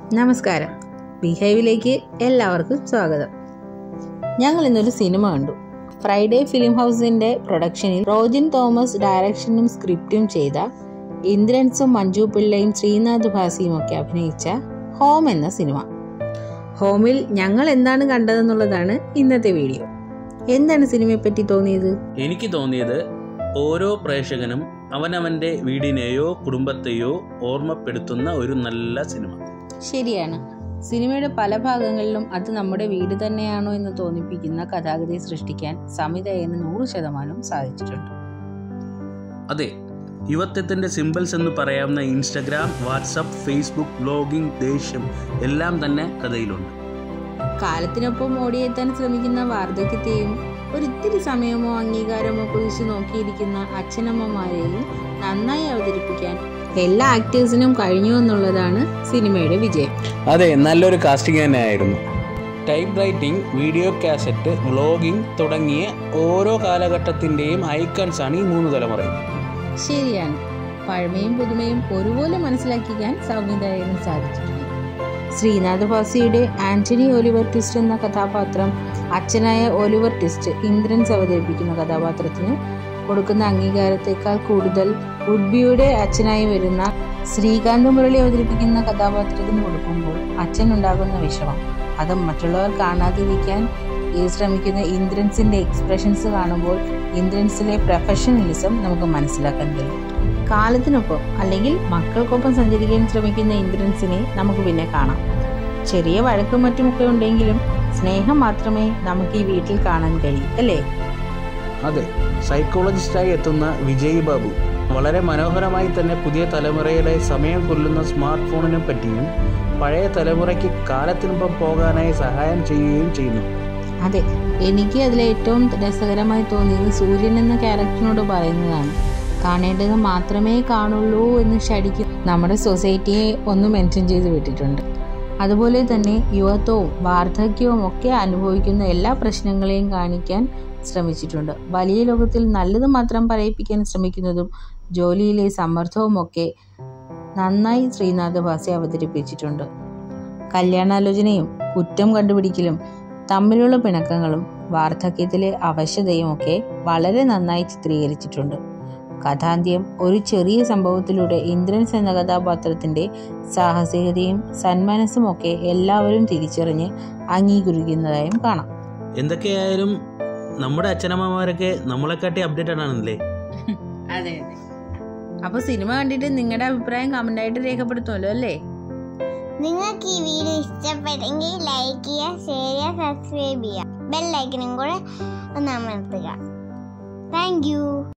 നമസ്കാരം, HIVE-ലേക്ക് എല്ലാവർക്കും സ്വാഗതം. ഞങ്ങൾ ഇന്നൊരു സിനിമ കണ്ടു. ഫ്രൈഡേ ഫിലിം ഹൗസിന്റെ പ്രൊഡക്ഷനിൽ റോജിൻ തോമസ് ഡയറക്ഷനും സ്ക്രിപ്റ്റും ചെയ്ത ഇന്ദ്രൻസും മഞ്ജു പിള്ളയും ശ്രീനാഥ് ബാസിയും ഒക്കെ അഭിനയിച്ച ഹോം എന്ന സിനിമ. ഹോമിൽ ഞങ്ങൾ എന്താണ് കണ്ടതെന്നുള്ളതാണ് ഇന്നത്തെ വീഡിയോ. എന്താണ് സിനിമയെപ്പറ്റി തോന്നിയത്? എനിക്ക് തോന്നിയത് ഓരോ പ്രേക്ഷകനും അവനവന്റെ വീടിനെയോ കുടുംബത്തെയോ ഓർമ്മപ്പെടുത്തുന്ന ഒരു നല്ല സിനിമ. ശരിയാണ്. സിനിമയുടെ പല ഭാഗങ്ങളിലും അത് നമ്മുടെ വീട് തന്നെയാണോ എന്ന് തോന്നിപ്പിക്കുന്ന കഥാഗതി സൃഷ്ടിക്കാൻ സംവിധായകന് 100% സാധിച്ചിട്ടുണ്ട്. അതെ, യുവത്വത്തിന്റെ സിംബൽസ് എന്ന് പറയാവുന്ന ഇൻസ്റ്റഗ്രാം, വാട്സപ്പ്, ഫേസ്ബുക്ക്, ബ്ലോഗിംഗ്, ദേഷ്യം എല്ലാം തന്നെ കഥയിലുണ്ട്. കാലത്തിനൊപ്പം ഓടിയെത്താൻ ശ്രമിക്കുന്ന വാർദ്ധക്യത്തെയും ഒരിത്തിരി സമയമോ അംഗീകാരമോ കുറിച്ച് നോക്കിയിരിക്കുന്ന അച്ഛനമ്മമാരെയും നന്നായി അവതരിപ്പിക്കാൻ എല്ലാ ആക്ടേഴ്സിനും കഴിഞ്ഞു എന്നുള്ളതാണ് സിനിമയുടെ വിജയം. അതെ, നല്ലൊരു കാസ്റ്റിംഗ് തന്നെ ആയിരുന്നു. Type writing, video cassette, vlogging തുടങ്ങിയ ഓരോ കാലഘട്ടത്തിന്റെയും ഐക്കൺസ് ആണ് ഈ 3 തലമുറയും. ശരിയാണ്. പഴമയും പുതുമയും ഒരുപോലെ മനസ്സിലാക്കിക്കാൻ സംവിധായകന് സാധിച്ചിട്ടുണ്ട്. ശ്രീനാഥ് ബാസിയുടെ ആന്റണി ഒലിവർ ട്വിസ്റ്റ് എന്ന കഥാപാത്രം അച്ഛനായ ഒലിവർ ട്വിസ്റ്റ് ഇന്ദ്രൻസ് അവതരിപ്പിക്കുന്ന കഥാപാത്രത്തിന് കൊടുക്കുന്ന അംഗീകാരത്തെക്കാൾ കൂടുതൽ വുഡ്ബിയുടെ അച്ഛനായി വരുന്ന ശ്രീകാന്ത് മുരളി അവതരിപ്പിക്കുന്ന കഥാപാത്രത്തിന് കൊടുക്കുമ്പോൾ അച്ഛനുണ്ടാകുന്ന വിഷമം, അത് മറ്റുള്ളവർ കാണാതിരിക്കാൻ ശ്രമിക്കുന്ന ഇന്ദ്രൻസിന്റെ എക്സ്പ്രഷൻസ് കാണുമ്പോൾ ഇന്ദ്രൻസിലെ പ്രൊഫഷണലിസം നമുക്ക് മനസ്സിലാക്കാൻ കഴിയും. കാലത്തിനൊപ്പം അല്ലെങ്കിൽ മക്കൾക്കൊപ്പം സഞ്ചരിക്കാൻ ശ്രമിക്കുന്ന ഇന്ദ്രൻസിനെ നമുക്ക് പിന്നെ കാണാം. ചെറിയ വഴക്കും മറ്റുമൊക്കെ ഉണ്ടെങ്കിലും സ്നേഹം മാത്രമേ നമുക്ക് ഈ വീട്ടിൽ കാണാൻ കഴിയൂ, അല്ലേ? അതെ, സൈക്കോളജിസ്റ്റായി എത്തുന്ന വിജയ് ബാബു വളരെ മനോഹരമായി തന്നെ പുതിയ തലമുറയുടെ സമയം കൊല്ലുന്ന സ്മാർട്ട് ഫോണിനെ പറ്റിയും പഴയ തലമുറയ്ക്ക് കാലത്തിനൊപ്പം പോകാനായി സഹായം ചെയ്യുകയും ചെയ്യുന്നു. അതെ, എനിക്ക് അതിലെ ഏറ്റവും രസകരമായി തോന്നിയത് സൂര്യൻ എന്ന ക്യാരക്ടറിനോട് പറയുന്നതാണ്, കാണേണ്ടത് മാത്രമേ കാണുള്ളൂ എന്ന് ശരിക്കും നമ്മുടെ സൊസൈറ്റിയെ ഒന്ന് മെൻഷൻ ചെയ്ത് വിട്ടിട്ടുണ്ട്. അതുപോലെ തന്നെ യുവത്വവും വാർദ്ധക്യവും ഒക്കെ അനുഭവിക്കുന്ന എല്ലാ പ്രശ്നങ്ങളെയും കാണിക്കാൻ ശ്രമിച്ചിട്ടുണ്ട്. വലിയ ലോകത്തിൽ നല്ലത് മാത്രം പറയിപ്പിക്കാൻ ശ്രമിക്കുന്നതും ജോലിയിലെ സമ്മർദ്ദവും ഒക്കെ നന്നായി ശ്രീനാഥ് ബാസി അവതരിപ്പിച്ചിട്ടുണ്ട്. കല്യാണാലോചനയും കുറ്റം കണ്ടുപിടിക്കലും തമ്മിലുള്ള പിണക്കങ്ങളും വാർദ്ധക്യത്തിലെ അവശതയും ഒക്കെ വളരെ നന്നായി ചിത്രീകരിച്ചിട്ടുണ്ട്. കഥാന്ത്യം ഒരു ചെറിയ സംഭവത്തിലൂടെ ഇന്ദ്രൻസ് എന്ന കഥാപാത്രത്തിന്റെ സാഹസികതയും സന്മനസ്സും ഒക്കെ എല്ലാവരും തിരിച്ചറിഞ്ഞ് അംഗീകരിക്കുന്നതായും കാണാം. എന്തൊക്കെയായാലും നമ്മുടെ അച്ഛനമ്മമാരൊക്കെ നമ്മളെക്കാട്ടി അപ്ഡേറ്റഡ് ആണല്ലേ? അതെ അതെ. അപ്പൊ സിനിമ കണ്ടിട്ട് നിങ്ങളുടെ അഭിപ്രായം കമന്റ് ആയിട്ട് രേഖപ്പെടുത്തുമല്ലോ, അല്ലേ? നിങ്ങൾക്ക് ഈ വീഡിയോ ഇഷ്ടപ്പെട്ടെങ്കിൽ ലൈക്ക് ചെയ്യുക, ഷെയർ ചെയ്യുക, സബ്സ്ക്രൈബ് ചെയ്യുക, ബെൽ ഐക്കണും കൂടെ ഒന്ന് അമർത്തുക. Thank U.